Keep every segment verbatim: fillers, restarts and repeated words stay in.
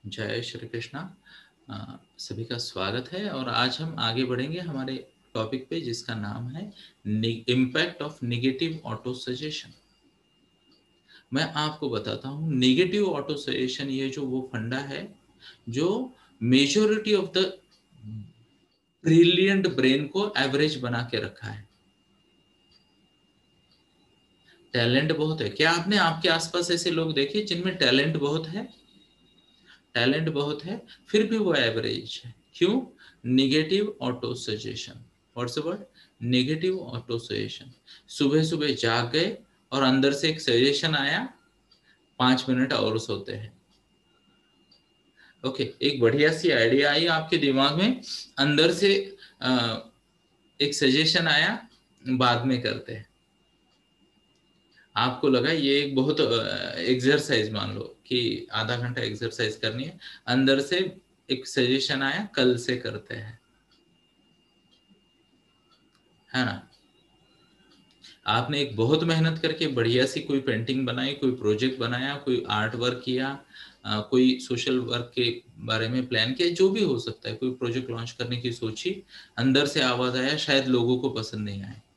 जय श्री कृष्णा। अ, सभी का स्वागत है और आज हम आगे बढ़ेंगे हमारे टॉपिक पे जिसका नाम है impact of negative auto suggestion. मैं आपको बताता हूँ नेगेटिव ऑटो सजेशन ये जो वो फंडा है जो majority of the brilliant brain को एवरेज बना के रखा है। टैलेंट बहुत है, क्या आपने आपके आसपास ऐसे लोग देखे जिनमें टैलेंट बहुत है? टैलेंट बहुत है फिर भी वो एवरेज है, क्यों? Negative auto suggestion. What's the word? Negative auto suggestion. सुबह सुबह जाग गए और अंदर से एक सजेशन आया, पांच मिनट और सोते हैं। ओके okay, एक बढ़िया सी आइडिया आई आपके दिमाग में, अंदर से आ, एक सजेशन आया, बाद में करते हैं। आपको लगा ये एक बहुत एक्सरसाइज, मान लो कि आधा घंटा एक्सरसाइज करनी है, अंदर से एक सजेशन आया, कल से करते हैं, है ना? आपने एक बहुत मेहनत करके बढ़िया सी कोई पेंटिंग बनाई, कोई प्रोजेक्ट बनाया, कोई आर्ट वर्क किया, कोई सोशल वर्क के बारे में प्लान किया, जो भी हो सकता है, कोई प्रोजेक्ट लॉन्च करने की सोची, अंदर से आवाज आया शायद लोगों को पसंद नहीं आए।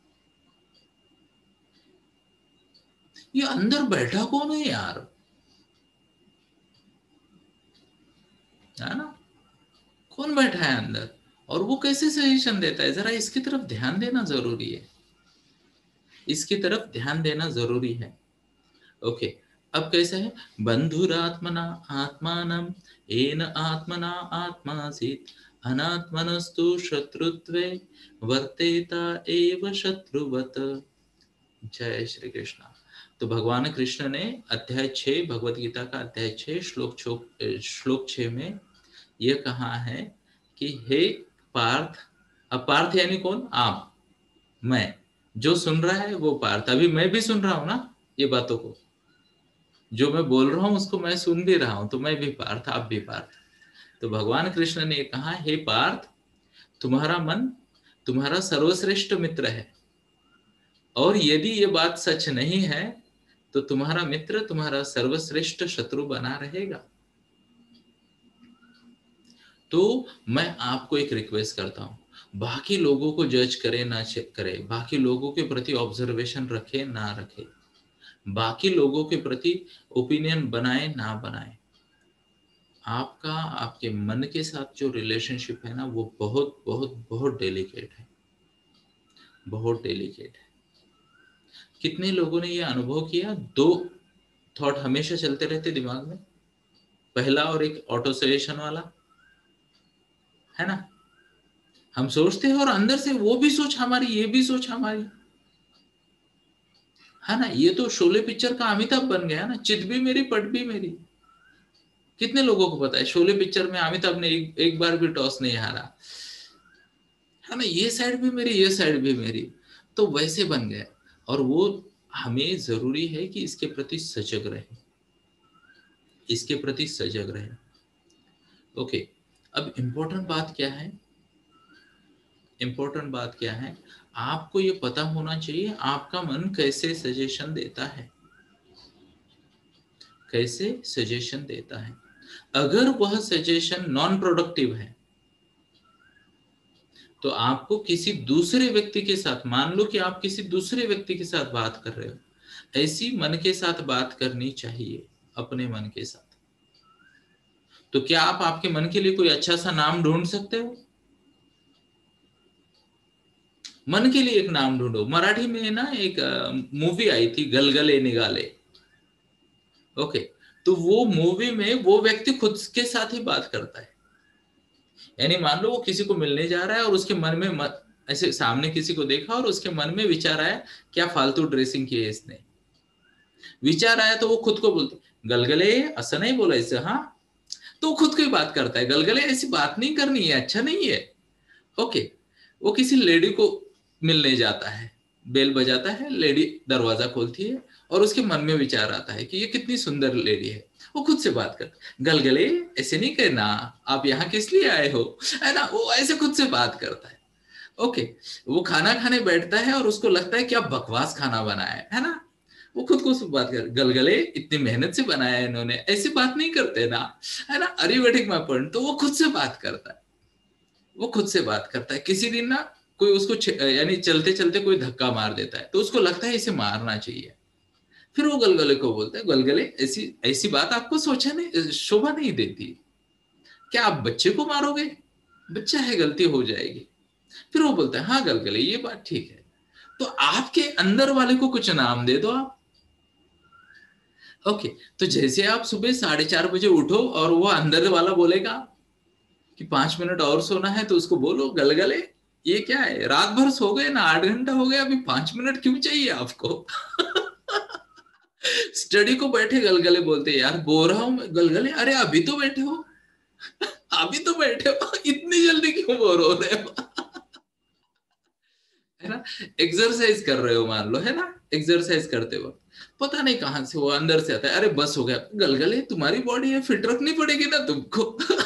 ये अंदर बैठा कौन है यार, है ना? कौन बैठा है अंदर और वो कैसे सजेशन देता है? जरा इसकी तरफ ध्यान देना जरूरी है, इसकी तरफ ध्यान देना जरूरी है। Okay okay. अब कैसे है? बंधुरात्मना आत्मानम येन आत्मना आत्मासीत अनात्मनस्तु शत्रुत्वे वर्तेता एव शत्रुवत। जय श्री कृष्ण। तो भगवान कृष्ण ने अध्याय छह, भगवत गीता का अध्याय छह, श्लोक श्लोक छह में यह कहा है कि हे पार्थ, अब पार्थ यानी कौन? आप, मैं, जो सुन रहा है वो पार्थ। अभी मैं भी सुन रहा हूं ना ये बातों को, जो मैं बोल रहा हूं उसको मैं सुन भी रहा हूं, तो मैं भी पार्थ, आप भी पार्थ। तो भगवान कृष्ण ने कहा, हे पार्थ, तुम्हारा मन तुम्हारा सर्वश्रेष्ठ मित्र है, और यदि ये बात सच नहीं है तो तुम्हारा मित्र तुम्हारा सर्वश्रेष्ठ शत्रु बना रहेगा। तो मैं आपको एक रिक्वेस्ट करता हूं, बाकी लोगों को जज करे ना करे, बाकी लोगों के प्रति ऑब्जर्वेशन रखे ना रखे, बाकी लोगों के प्रति ओपिनियन बनाए ना बनाए, आपका आपके मन के साथ जो रिलेशनशिप है ना, वो बहुत बहुत बहुत डेलिकेट है, बहुत डेलिकेट है। कितने लोगों ने ये अनुभव किया? दो थॉट हमेशा चलते रहते दिमाग में, पहला और एक ऑटो सजेशन वाला, है ना? हम सोचते हैं और अंदर से वो भी सोच हमारी, ये भी सोच हमारी, है ना? ये तो शोले पिक्चर का अमिताभ बन गया ना, चित भी मेरी पट भी मेरी। कितने लोगों को पता है शोले पिक्चर में अमिताभ ने एक, एक बार भी टॉस नहीं हारा, है ना? ये साइड भी मेरी, ये साइड भी मेरी, तो वैसे बन गया। और वो हमें जरूरी है कि इसके प्रति सजग रहे, इसके प्रति सजग रहे। ओके, अब इंपॉर्टेंट बात क्या है? इंपॉर्टेंट बात क्या है? आपको ये पता होना चाहिए आपका मन कैसे सजेशन देता है, कैसे सजेशन देता है। अगर वह सजेशन नॉन प्रोडक्टिव है तो आपको किसी दूसरे व्यक्ति के साथ, मान लो कि आप किसी दूसरे व्यक्ति के साथ बात कर रहे हो, ऐसी मन के साथ बात करनी चाहिए, अपने मन के साथ। तो क्या आप आपके मन के लिए कोई अच्छा सा नाम ढूंढ सकते हो? मन के लिए एक नाम ढूंढो। मराठी में ना एक मूवी आई थी, गलगले निगाले। ओके, तो वो मूवी में वो व्यक्ति खुद के साथ ही बात करता है। यानी मान लो वो किसी को मिलने जा रहा है और उसके मन में मत, ऐसे सामने किसी को देखा और उसके मन में विचार आया, क्या फालतू ड्रेसिंग की है इसने। विचार आया तो वो खुद को बोलते, गलगले ऐसा नहीं बोला इससे, हाँ, तो वो खुद को ही बात करता है, गलगले ऐसी बात नहीं करनी है, अच्छा नहीं है। ओके, वो किसी लेडी को मिलने जाता है, बेल बजाता है, लेडी दरवाजा खोलती है और उसके मन में विचार आता है कि ये कितनी सुंदर लेडी है। वो खुद से बात कर, गलगले ऐसे नहीं कहना, आप यहाँ किस लिए आए हो, है ना? वो ऐसे खुद से बात करता है। ओके, वो खाना खाने बैठता है और उसको लगता है क्या बकवास खाना बना है है ना? वो खुद को सब बात कर, गलगले इतनी मेहनत से बनाया है इन्होंने, ऐसी बात नहीं करते ना, है ना, अरिवेटिक में पॉइंट। तो वो खुद से बात करता है, वो खुद से बात करता है। किसी दिन ना कोई उसको यानी चलते चलते कोई धक्का मार देता है, तो उसको लगता है इसे मारना चाहिए। फिर वो गलगले को बोलता है, गलगले ऐसी ऐसी बात आपको सोचा नहीं, शोभा नहीं देती, क्या आप बच्चे को मारोगे, बच्चा है, गलती हो जाएगी। फिर वो बोलता है, हाँ गलगले ये बात ठीक है, तो आपके अंदर वाले को कुछ नाम दे दो आप। ओके, तो जैसे आप सुबह साढ़े चार बजे उठो और वो अंदर वाला बोलेगा कि पांच मिनट और सोना है, तो उसको बोलो, गलगले ये क्या है, रात भर सो गए ना, आठ घंटा हो गया, अभी पांच मिनट क्यों चाहिए आपको। स्टडी को बैठे गलगले बोलते, यार बो रहा हूं मैं, गलगले अरे अभी तो बैठे हो, अभी तो बैठे हो, इतनी जल्दी क्यों बोर हो रहे हो। है ना, एक्सरसाइज कर रहे हो मान लो, है ना, एक्सरसाइज करते वक्त पता नहीं कहां से वो अंदर से आता है, अरे बस हो गया, गलगले तुम्हारी बॉडी है, फिट रखनी पड़ेगी ना तुमको।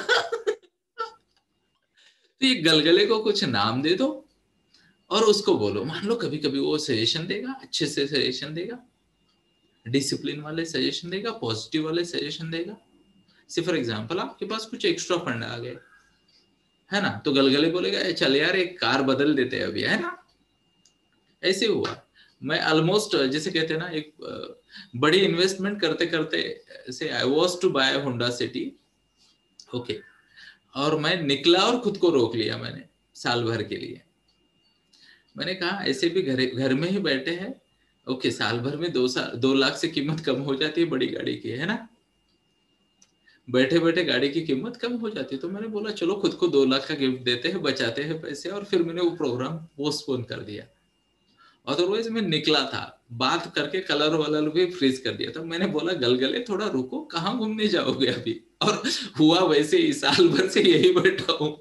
तो ये गलगले को कुछ नाम दे दो और उसको बोलो, मान लो कभी कभी वो सजेशन देगा, अच्छे से सजेशन देगा, डिसिप्लिन वाले सजेशन देगा, पॉजिटिव वाले सजेशन देगा। से फॉर एग्जांपल आपके पास कुछ एक्स्ट्रा फंड आ गए, है ना, तो गलगले बोलेगा चल यार एक कार बदल देते हैं अभी, है ना। ऐसे हुआ, मैं ऑलमोस्ट जैसे कहते हैं ना, एक बड़ी इन्वेस्टमेंट करते करते से I was to buy Honda City. Okay, और मैं निकला और खुद को रोक लिया मैंने साल भर के लिए। मैंने कहा ऐसे भी घर घर में ही बैठे हैं, ओके, साल भर में दो साल दो लाख से कीमत कम हो जाती है बड़ी गाड़ी की, है ना, बैठे बैठे गाड़ी की कीमत कम हो जाती है। तो मैंने बोला चलो खुद को दो लाख का गिफ्ट देते हैं, बचाते हैं पैसे, और फिर मैंने वो प्रोग्राम पोस्टपोन कर दिया। अदरवाइज मैं निकला था, बात करके कलर वलर भी फ्रीज कर दिया था। मैंने बोला गलगले थोड़ा रुको, कहाँ घूमने जाओगे अभी, और हुआ वैसे ही, साल भर से यही बैठा हूं।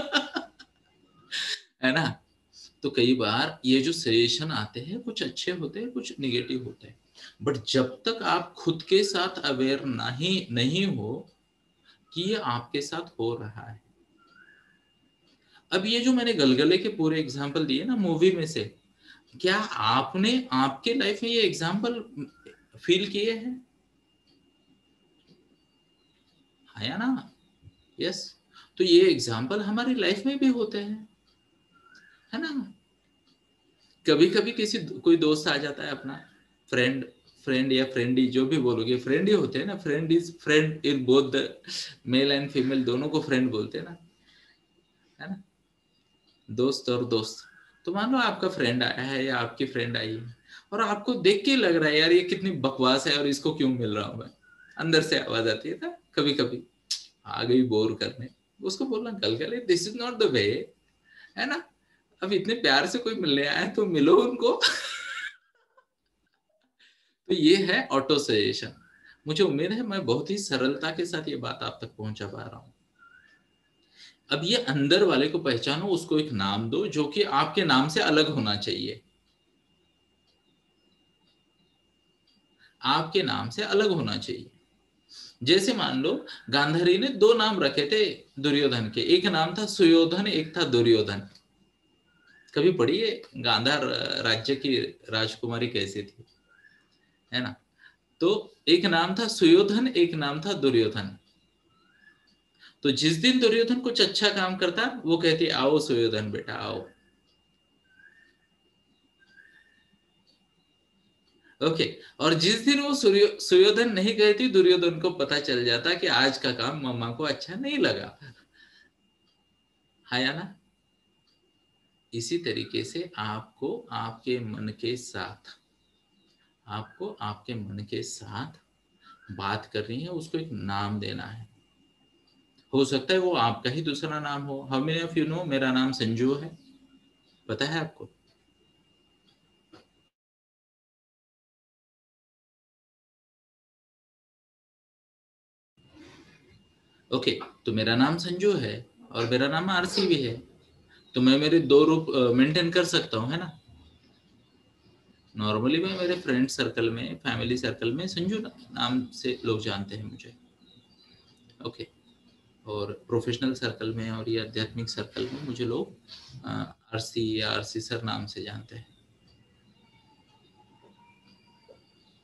है ना। तो कई बार ये जो सजेशन आते हैं कुछ अच्छे होते हैं, कुछ निगेटिव होते हैं, बट जब तक आप खुद के साथ अवेयर नहीं नहीं हो कि ये आपके साथ हो रहा है। अब ये जो मैंने गलगले के पूरे एग्जाम्पल दिए ना मूवी में से, क्या आपने आपके लाइफ में ये एग्जाम्पल फील किए हैं? है या ना? यस। तो ये एग्जाम्पल हमारी लाइफ में भी होते हैं, है ना। कभी कभी किसी कोई दोस्त आ जाता है अपना, फ्रेंड फ्रेंड या फ्रेंडी जो भी बोलोगे, फ्रेंड ही होते हैं ना, friend is friend in both the male and female, दोनों को फ्रेंड बोलते हैं ना, है ना, दोस्त और दोस्त। तो मान लो आपका फ्रेंड आया है या आपकी फ्रेंड आई है, और आपको देख के लग रहा है यार ये कितनी बकवास है और इसको क्यों मिल रहा हूं मैं, अंदर से आवाज आती है ना कभी कभी, आ गई बोर करने। उसको बोलना गलगले this is not the way, है ना, अब इतने प्यार से कोई मिलने आया है तो मिलो उनको। तो ये है ऑटो सजेशन। मुझे उम्मीद है मैं बहुत ही सरलता के साथ ये बात आप तक पहुंचा पा रहा हूं। अब ये अंदर वाले को पहचानो, उसको एक नाम दो जो कि आपके नाम से अलग होना चाहिए, आपके नाम से अलग होना चाहिए। जैसे मान लो गांधारी ने दो नाम रखे थे दुर्योधन के, एक नाम था सुयोधन, एक था दुर्योधन। कभी पढ़िए गांधार राज्य की राजकुमारी कैसी थी, है ना। तो एक नाम था सुयोधन, एक नाम था दुर्योधन। तो जिस दिन दुर्योधन कुछ अच्छा काम करता वो कहती आओ सुयोधन बेटा आओ। ओके, और जिस दिन वो सुयोधन नहीं कहती, दुर्योधन को पता चल जाता कि आज का काम मम्मा को अच्छा नहीं लगा, है या ना। इसी तरीके से आपको आपके मन के साथ आपको आपके मन के साथ बात करनी है, उसको एक नाम देना है। हो सकता है वो आपका ही दूसरा नाम हो। How many of you know मेरा नाम संजू है, पता है आपको? ओके, तो मेरा नाम संजू है और मेरा नाम आरसी भी है, तो मैं मेरे दो रूप मेंटेन कर सकता हूँ, है ना। नॉर्मली मैं मेरे फ्रेंड सर्कल में, फैमिली सर्कल में संजू नाम से लोग जानते हैं मुझे। ओके, और प्रोफेशनल सर्कल में और ये आध्यात्मिक सर्कल में मुझे लोग आरसी या आरसी सर नाम से जानते हैं।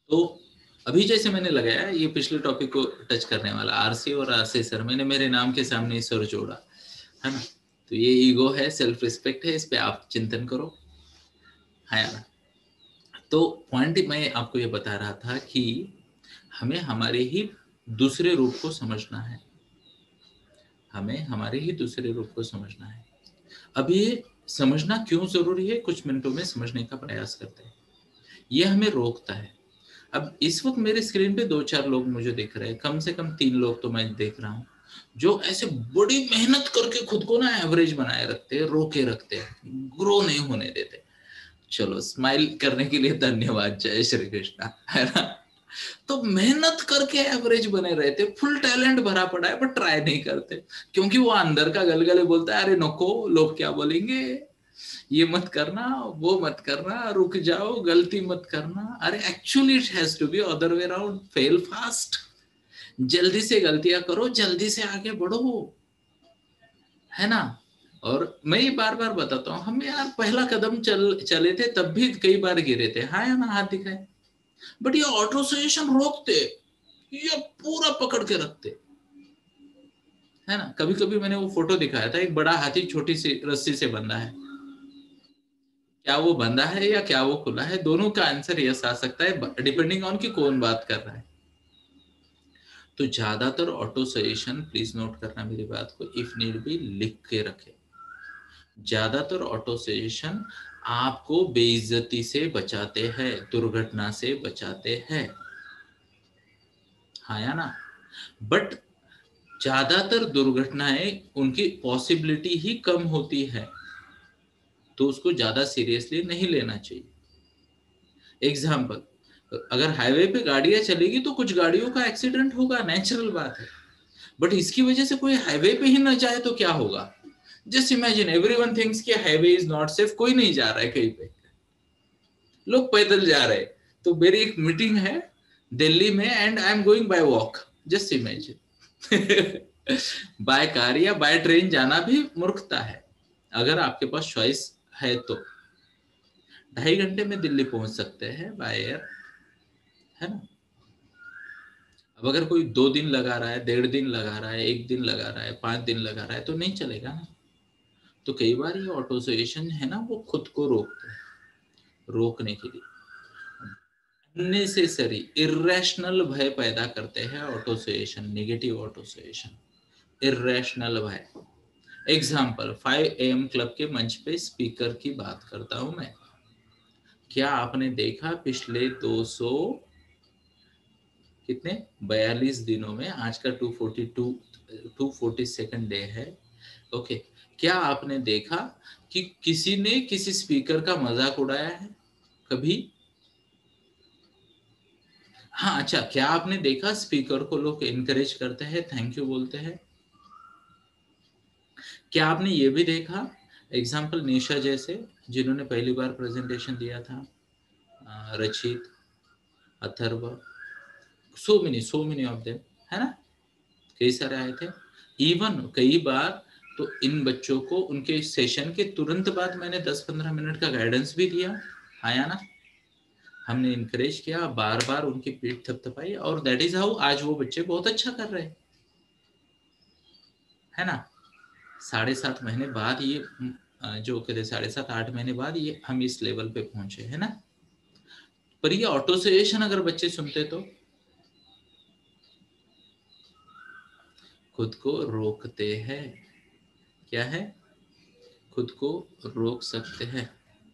तो अभी जैसे मैंने लगाया, ये पिछले टॉपिक को टच करने वाला, आरसी और आरसी सर, मैंने मेरे नाम के सामने सर जोड़ा, है ना। तो ये ईगो है, सेल्फ रिस्पेक्ट है, इस पे आप चिंतन करो, है ना। तो पॉइंट मैं आपको ये बता रहा था कि हमें हमारे ही दूसरे रूप को समझना है, हमें हमारे ही दूसरे रूप को समझना है। अब ये समझना क्यों जरूरी है, कुछ मिनटों में समझने का प्रयास करते हैं। ये हमें रोकता है। अब इस वक्त मेरे स्क्रीन पे दो चार लोग मुझे दिख रहे हैं, कम से कम तीन लोग तो मैं देख रहा हूँ, जो ऐसे बड़ी मेहनत करके खुद को ना एवरेज बनाए रखते हैं, रोके रखते हैं, ग्रो नहीं होने देते। चलो, स्माइल करने के लिए धन्यवाद, जय श्री कृष्णा, है ना। तो मेहनत करके एवरेज बने रहते, फुल टैलेंट भरा पड़ा है, पर ट्राई नहीं करते, क्योंकि वो अंदर का गलगले बोलता है, अरे नको, लोग क्या बोलेंगे, ये मत करना, वो मत करना, रुक जाओ, गलती मत करना। अरे actually it has to be other way around, fail fast, जल्दी से गलतियां करो, जल्दी से आगे बढ़ो, है ना। और मैं ये बार बार बताता हूँ, हम यार पहला कदम चल चले थे तब भी कई बार गिरे थे, हाँ या ना, हाथ दिखाए। बट ये ऑटो सजेशन रोकते, ये पूरा पकड़ के रखते, है ना। कभी कभी मैंने वो फोटो दिखाया था, एक बड़ा हाथी छोटी सी रस्सी से बंधा है, क्या वो बंधा है या क्या वो खुला है, दोनों का आंसर यस आ सकता है, डिपेंडिंग ऑन कि कौन बात कर रहा है। तो ज्यादातर ऑटो सजेशन, प्लीज नोट करना मेरी बात को, इफ नीड बी लिख के रखे। ज्यादातर ऑटो सजेशन आपको बेइज्जती से बचाते हैं, दुर्घटना से बचाते हैं, हाँ या ना। बट ज्यादातर दुर्घटनाएं, उनकी पॉसिबिलिटी ही कम होती है, तो उसको ज्यादा सीरियसली नहीं लेना चाहिए। एग्जाम्पल, अगर हाईवे पे गाड़ियां चलेगी तो कुछ गाड़ियों का एक्सीडेंट होगा, नेचुरल बात है। बट इसकी वजह से कोई हाईवे पे ही ना जाए तो क्या होगा। जस्ट इमेजिन, एवरीवन थिंक्स कि हाईवे इज नॉट सेफ, कोई नहीं जा रहा है कहीं पे, लोग पैदल जा रहे हैं। तो मेरी एक मीटिंग है दिल्ली में, and I am going by walk, just imagine. By car या बाय ट्रेन जाना भी मूर्खता है, अगर आपके पास चॉइस है तो। ढाई घंटे में दिल्ली पहुंच सकते हैं बाय एयर, है ना। अब अगर कोई दो दिन लगा रहा है, डेढ़ दिन लगा रहा है, एक दिन लगा रहा है, पांच दिन लगा रहा है, तो नहीं चलेगा ना। तो कई बार ये ऑटो सजेशन है ना, वो खुद को रोकते हैं, रोकने के लिए अननेसेसरी इरेशनल भय पैदा करते हैं auto suggestion, negative auto suggestion, irrational भय। Example, five A M club के मंच पे स्पीकर की बात करता हूं मैं। क्या आपने देखा पिछले दो सौ कितने बयालीस दिनों में, आज का two forty two two forty second day है, ओके। क्या आपने देखा कि किसी ने किसी स्पीकर का मजाक उड़ाया है कभी? हाँ, अच्छा, क्या आपने देखा स्पीकर को लोग इनकरेज करते हैं, थैंक यू बोलते हैं? क्या आपने ये भी देखा, एग्जाम्पल निशा जैसे, जिन्होंने पहली बार प्रेजेंटेशन दिया था, Rachit, Atharva, so many so many of them, है ना, कई सारे आए थे। इवन कई बार तो इन बच्चों को उनके सेशन के तुरंत बाद मैंने दस पंद्रह मिनट का गाइडेंस भी दिया, आया ना। हमने इनकरेज किया, बार बार उनकी पीठ थपथपाई, और दैट इज हाउ आज वो बच्चे बहुत अच्छा कर रहे हैं, है ना। साढ़े सात महीने बाद ये जो कहते साढ़े सात आठ महीने बाद ये हम इस लेवल पे पहुंचे, है ना। पर ये ऑटो सजेशन अगर बच्चे सुनते तो खुद को रोकते हैं, क्या है, खुद को रोक सकते हैं।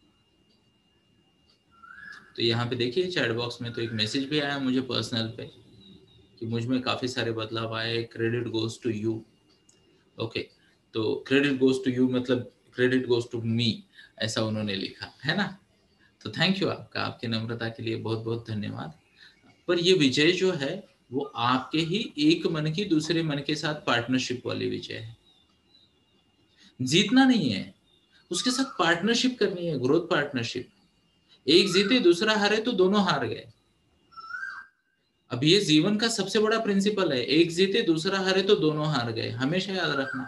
तो यहाँ पे देखिए चैट बॉक्स में तो एक मैसेज भी आया मुझे पर्सनल पे कि मुझ में काफी सारे बदलाव आए, credit goes to you, okay. तो क्रेडिट गोज टू यू मतलब क्रेडिट गोज टू मी, ऐसा उन्होंने लिखा, है ना। तो थैंक यू आपका, आपकी नम्रता के लिए बहुत बहुत धन्यवाद। पर ये विजय जो है वो आपके ही एक मन की दूसरे मन के साथ पार्टनरशिप वाली विजय है, जीतना नहीं है, उसके साथ पार्टनरशिप करनी है, ग्रोथ पार्टनरशिप। एक जीते दूसरा हारे तो दोनों हार गए। अब ये जीवन का सबसे बड़ा प्रिंसिपल है, एक जीते दूसरा हारे तो दोनों हार गए, हमेशा याद रखना।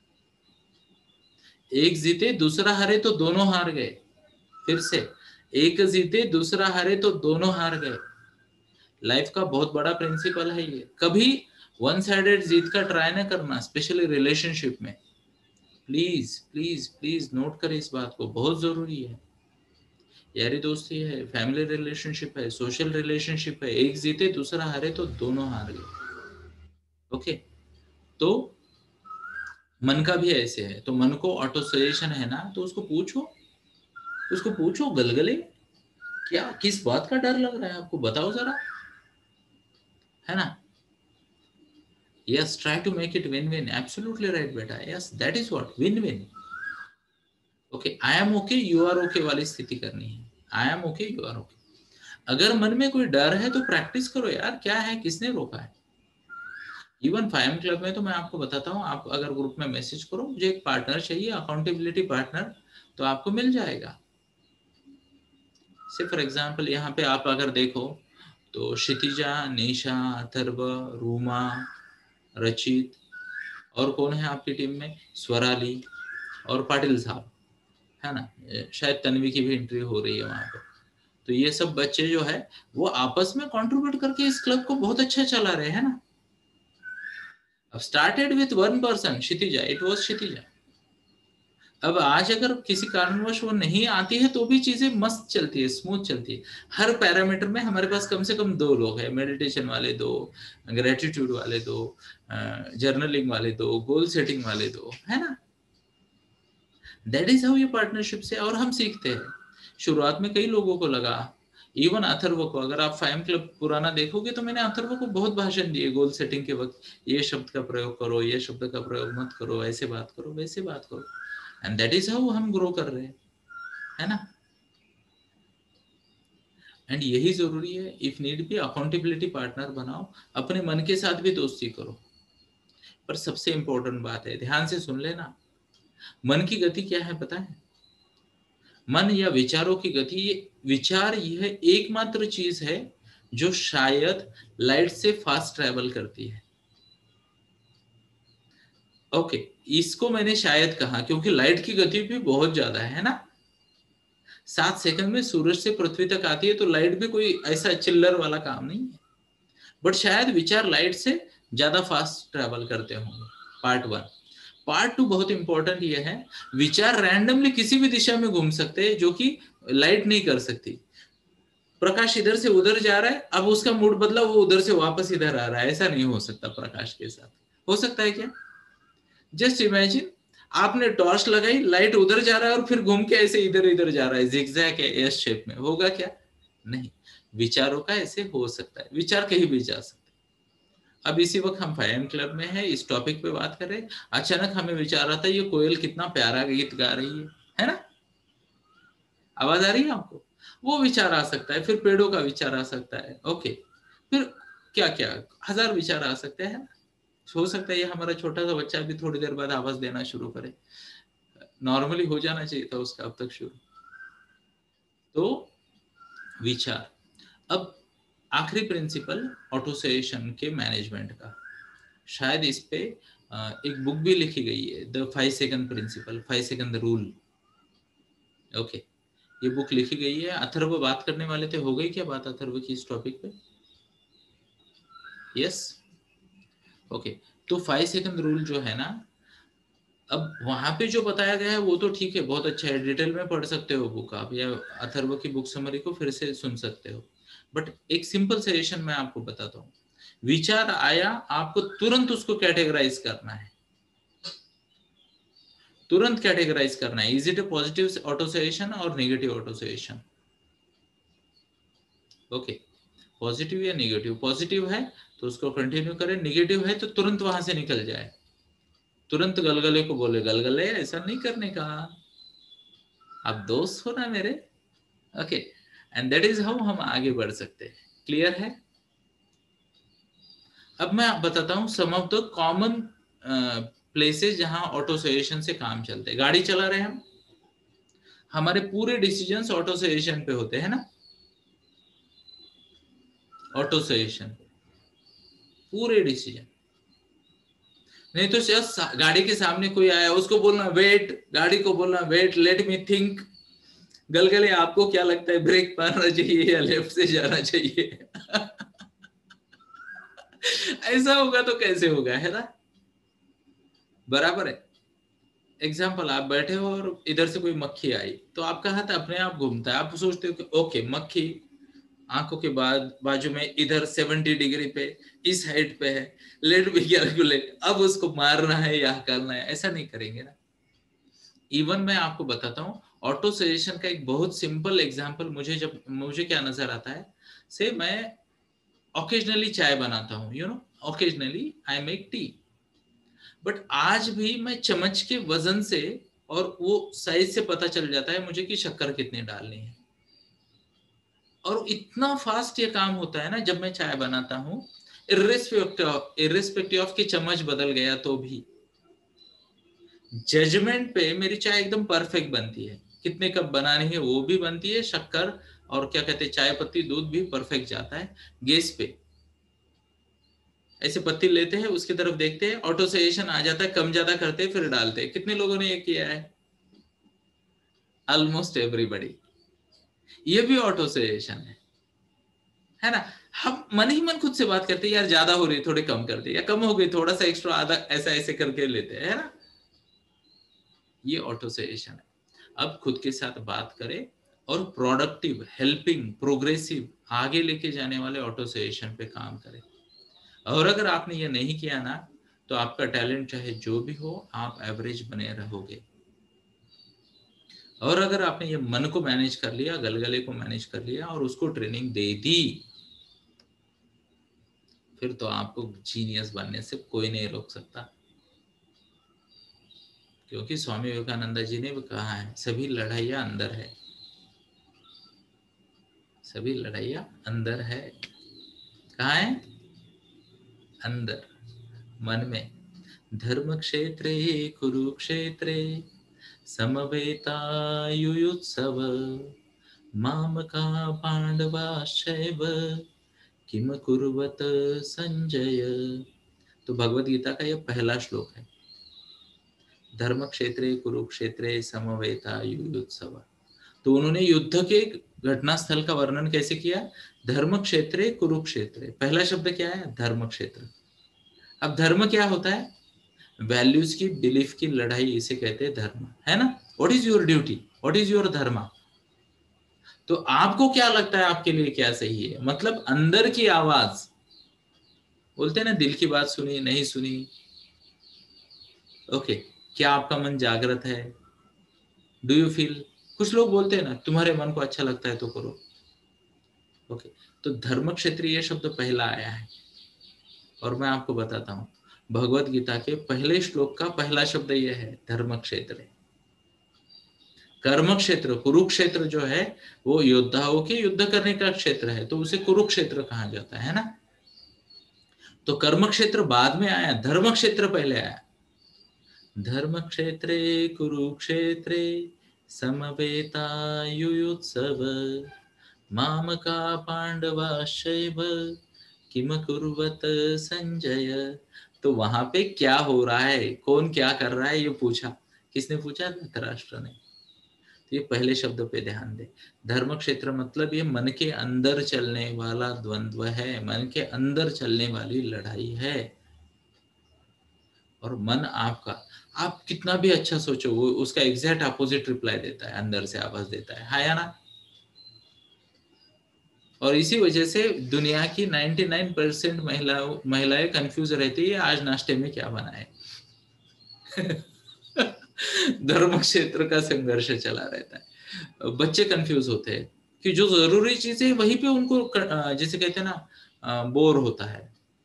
एक जीते दूसरा हारे तो दोनों हार गए, फिर से, एक जीते दूसरा हारे तो दोनों हार गए। लाइफ का बहुत बड़ा प्रिंसिपल है ये। कभी वन साइडेड जीत का ट्राई ना करना, स्पेशली रिलेशनशिप में। प्लीज प्लीज प्लीज नोट करें इस बात को, बहुत जरूरी है। यारी दोस्ती है, फैमिली रिलेशनशिप है, सोशल रिलेशनशिप है, एक जीते दूसरा हारे तो दोनों हार गए। ओके, तो मन का भी ऐसे है। तो मन को ऑटो सजेशन है ना, तो उसको पूछो, उसको पूछो गलगले, क्या किस बात का डर लग रहा है आपको, बताओ जरा, है ना। Yes, try to make it win win. Absolutely right बेटा, yes that is what win win. Okay, I am okay you are okay वाली स्थिति करनी है। I am okay you are okay. अगर मन में कोई डर है तो प्रैक्टिस करो यार, क्या है, किसने रोका है। इवन फाइव क्लब में तो मैं आपको बताता हूँ, आप अगर ग्रुप में मैसेज करो मुझे एक पार्टनर चाहिए, अकाउंटेबिलिटी पार्टनर, तो आपको मिल जाएगा। से फॉर एग्जांपल यहाँ पे आप अगर देखो तो क्षितिजा, निशा, अथर्व, रूमा, रचित, और कौन है आपकी टीम में, स्वराली और पाटिल साहब, है ना। शायद तन्वी की भी एंट्री हो रही है वहां पर। तो ये सब बच्चे जो है वो आपस में कंट्रीब्यूट करके इस क्लब को बहुत अच्छा चला रहे हैं ना। अब started with one person, Kshitija, it was Kshitija. अब आज अगर किसी कारणवश वो नहीं आती है तो भी चीजें मस्त चलती है, स्मूथ चलती है। हर पैरामीटर में हमारे पास कम से कम दो लोग हैं, मेडिटेशन वाले दो, ग्रेटिट्यूड वाले दो, जर्नलिंग वाले दो, गोल सेटिंग वाले दो, है ना। दैट इज हाउ ये पार्टनरशिप से, और हम सीखते हैं। शुरुआत में कई लोगों को लगा, इवन अथर्व को, अगर आप फाइव क्लब पुराना देखोगे तो मैंने अथर्व को बहुत भाषण दिए गोल सेटिंग के वक्त, ये शब्द का प्रयोग करो, ये शब्द का प्रयोग मत करो, ऐसे बात करो, वैसे बात करो। एंड दैट इज हाउ हम ग्रो कर रहे हैं, है ना। एंड यही जरूरी है, इफ नीड भी अकाउंटेबिलिटी पार्टनर बनाओ, अपने मन के साथ भी दोस्ती करो। पर सबसे इंपॉर्टेंट बात है, ध्यान से सुन लेना, मन की गति क्या है पता है। मन या विचारों की गति, विचार यह एकमात्र चीज है जो शायद लाइट से फास्ट ट्रैवल करती है। ओके okay, इसको मैंने शायद कहा क्योंकि लाइट की गति भी बहुत ज्यादा है ना। सात सेकंड में सूरज से पृथ्वी तक आती है, तो लाइट भी कोई ऐसा चिल्लर वाला काम नहीं है। बट शायद विचार लाइट से ज्यादा फास्ट ट्रैवल करते होंगे। Part one. पार्ट टू बहुत इंपॉर्टेंट ये है, विचार रैंडमली किसी भी दिशा में घूम सकते हैं जो कि लाइट नहीं कर सकती। प्रकाश इधर से उधर जा रहा है, अब उसका मूड बदला, वो उधर से वापस इधर आ रहा है, ऐसा नहीं हो सकता प्रकाश के साथ। हो सकता है क्या? जस्ट इमेजिन, आपने टॉर्च लगाई, लाइट उधर जा रहा है और फिर घूम के ऐसे इधर इधर जा रहा है, जिगजैग है, एस शेप में, होगा क्या? नहीं। विचारों का ऐसे हो सकता है, विचार कहीं भी जा सकते। अब इसी वक्त हम फाइव क्लब में है, इस टॉपिक पे बात कर रहे हैं, अचानक हमें विचार आता है ये कोयल कितना प्यारा गीत गा रही है, है ना। आवाज आ रही है आपको? वो विचार आ सकता है, फिर पेड़ों का विचार आ सकता है। ओके, फिर क्या क्या हजार विचार आ सकते हैं। हो सकता है ये हमारा छोटा सा बच्चा भी थोड़ी देर बाद आवाज देना शुरू करे, नॉर्मली हो जाना चाहिए था उसका अब तक शुरू। तो विचार। अब आखिरी प्रिंसिपल ऑटोसेशन के मैनेजमेंट का, शायद इस पे एक बुक भी लिखी गई है, the five second principle, five second rule. Okay, ये बुक लिखी गई है। अथर्व बात करने वाले थे, हो गई क्या बात अथर्व की इस टॉपिक पे? Yes, okay. तो फाइव सेकंड रूल जो है ना, अब वहां पे जो बताया गया है वो तो ठीक है, बहुत अच्छा है, डिटेल में पढ़ सकते हो बुक आप, या अथर्व की बुक समरी को फिर से सुन सकते हो। बट एक सिंपल सजेशन मैं आपको बताता हूँ, विचार आया, आपको तुरंत उसको कैटेगराइज करना है, तुरंत कैटेगराइज करना है। Is it a positive auto suggestion और negative auto suggestion? Okay, positive या नेगेटिव? पॉजिटिव है तो उसको कंटिन्यू करें, नेगेटिव है तो तुरंत वहां से निकल जाए, तुरंत गलगले को बोले, गलगले ऐसा नहीं करने का, आप दोस्त हो ना मेरे। Okay, and that is how हम आगे बढ़ सकते हैं। क्लियर है? अब मैं बताता हूं some of the common places जहां ऑटो सजेशन से काम चलते हैं। गाड़ी चला रहे हैं हम, हमारे पूरे डिसीजंस ऑटो सजेशन पे होते हैं ना, ऑटो सजेशन पूरे डिसीजन। नहीं तो सिर्फ गाड़ी के सामने कोई आया उसको बोलना वेट, गाड़ी को बोलना wait, let me think. Galgale आपको क्या लगता है, ब्रेक मारना चाहिए या लेफ्ट से जाना चाहिए? ऐसा होगा तो कैसे होगा, है ना? बराबर है। एग्जाम्पल, आप बैठे हो और इधर से कोई मक्खी आई तो आपका हाथ अपने आप घूमता है, आप सोचते हो कि ओके मक्खी आंखों के बाद बाजू में इधर सेवेंटी डिग्री पे इस हाइट पे है, लेट बी कैलकुलेट, अब उसको मारना है या करना है, ऐसा नहीं करेंगे ना। इवन मैं आपको बताता हूँ ऑटो सजेशन का एक बहुत सिंपल एग्जांपल, मुझे जब मुझे क्या नजर आता है, से मैं ओकेजनली चाय बनाता हूँ, you know, occasionally I make tea, but आज भी मैं चम्मच के वजन से और वो साइज से पता चल जाता है मुझे कि शक्कर कितनी डालनी है। और इतना फास्ट ये काम होता है ना जब मैं चाय बनाता हूँ, इर्रेस्पेक्टिव इर्रेस्पेक्टिव ऑफ कि चम्मच बदल गया तो भी जजमेंट पे मेरी चाय एकदम परफेक्ट बनती है, कितने कप बनानी है वो भी बनती है, शक्कर और क्या कहते हैं चाय पत्ती दूध भी परफेक्ट जाता है। गैस पे ऐसे पत्ती लेते हैं, उसकी तरफ देखते हैं, ऑटो सजेशन आ जाता है, कम ज्यादा करते हैं फिर डालते हैं। कितने लोगों ने ये किया है? Almost everybody. ये भी ऑटो सजेशन है है ना? हम मन ही मन खुद से बात करते हैं, यार ज्यादा हो रही है थोड़ी कम कर दे, या कम हो गई थोड़ा सा एक्स्ट्रा आधा, ऐसा ऐसे करके लेते हैं, है ना? ये ऑटो सजेशन है। अब खुद के साथ बात करें और प्रोडक्टिव, हेल्पिंग, प्रोग्रेसिव, आगे लेके जाने वाले ऑटो सजेशन पे काम करें। और अगर आपने ये नहीं किया ना तो आपका टैलेंट चाहे जो भी हो आप एवरेज बने रहोगे। और अगर आपने ये मन को मैनेज कर लिया, गलगले को मैनेज कर लिया और उसको ट्रेनिंग दे दी, फिर तो आपको जीनियस बनने से कोई नहीं रोक सकता। क्योंकि स्वामी विवेकानंद जी ने भी कहा है, सभी लड़ाइयां अंदर है, सभी लड़ाइयां अंदर है। कहाँ है? अंदर, मन में। धर्म क्षेत्रे कुरुक्षेत्रे समवेतायुयुत्सव मामका पांडवाश्चैव किम कुर्वत संजय। तो भगवत गीता का यह पहला श्लोक है, धर्म क्षेत्रे कुरुक्षेत्रे समवेतायुयुत्सव। तो उन्होंने युद्ध के घटना स्थल का वर्णन कैसे किया? धर्म क्षेत्रे कुरुक्षेत्रे, पहला शब्द क्या है? धर्म क्षेत्र। अब धर्म क्या होता है? वैल्यूज की, बिलीफ की लड़ाई, इसे कहते हैं धर्म, है ना? What is your duty, what is your dharma? तो आपको क्या लगता है आपके लिए क्या सही है? मतलब अंदर की आवाज, बोलते हैं ना दिल की बात सुनी नहीं सुनी। ओके, क्या आपका मन जागृत है? Do you feel? कुछ लोग बोलते हैं ना तुम्हारे मन को अच्छा लगता है तो करो। ओके, तो धर्म क्षेत्र ये शब्द पहला आया है। और मैं आपको बताता हूं, भगवत गीता के पहले श्लोक का पहला शब्द यह है, धर्म क्षेत्र। कर्म क्षेत्र, कुरुक्षेत्र जो है वो योद्धाओं के युद्ध करने का क्षेत्र है, तो उसे कुरुक्षेत्र कहा जाता है ना? तो कर्म क्षेत्र बाद में आया, धर्म क्षेत्र पहले आया। धर्म क्षेत्रे कुरुक्षेत्रे समवेतायुयुत्सव मामका पांडवाश्चैव किम कुर्वत संजय। तो वहां पे क्या हो रहा है, कौन क्या कर रहा है, ये पूछा। किसने पूछा? धृतराष्ट्र ने। तो ये पहले शब्द पे ध्यान दे। धर्म क्षेत्र मतलब ये मन के अंदर चलने वाला द्वंद्व है, मन के अंदर चलने वाली लड़ाई है। और मन आपका, आप कितना भी अच्छा सोचो वो उसका एग्जैक्ट अपोजिट रिप्लाई देता है, अंदर से आवाज देता है, हाँ या ना? और इसी वजह से दुनिया की निन्यानवे परसेंट महिलाओं महिलाएं कंफ्यूज रहती है आज नाश्ते में क्या बनाए। धर्म क्षेत्र का संघर्ष चला रहता है। बच्चे कंफ्यूज होते हैं कि जो जरूरी चीजें वहीं पे उनको जैसे कहते हैं ना बोर होता है,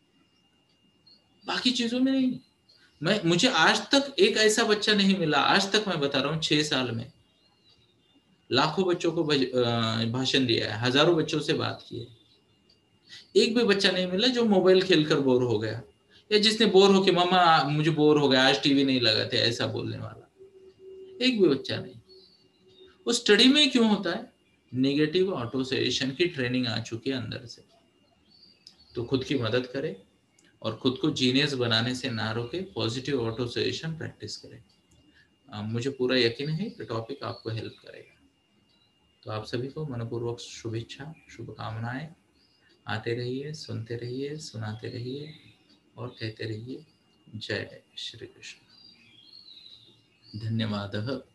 बाकी चीजों में नहीं। मैं मुझे आज तक एक ऐसा बच्चा नहीं मिला, आज तक मैं बता रहा हूँ, छह साल में लाखों बच्चों को भाषण दिया है, हजारों बच्चों से बात की है, एक भी बच्चा नहीं मिला जो मोबाइल खेलकर बोर हो गया, या जिसने बोर हो के मामा मुझे बोर हो गया आज टीवी नहीं लगाते, ऐसा बोलने वाला एक भी बच्चा नहीं। वो स्टडी में क्यों होता है? नेगेटिव ऑटो सजेशन की ट्रेनिंग आ चुकी है अंदर से। तो खुद की मदद करें और खुद को जीनियस बनाने से ना रोके, पॉजिटिव ऑटो सजेशन प्रैक्टिस करें। आ, मुझे पूरा यकीन है कि टॉपिक आपको हेल्प करेगा। तो आप सभी को मनपूर्वक शुभेच्छा, शुभकामनाएं। आते रहिए, सुनते रहिए, सुनाते रहिए और कहते रहिए जय श्री कृष्ण। धन्यवादः।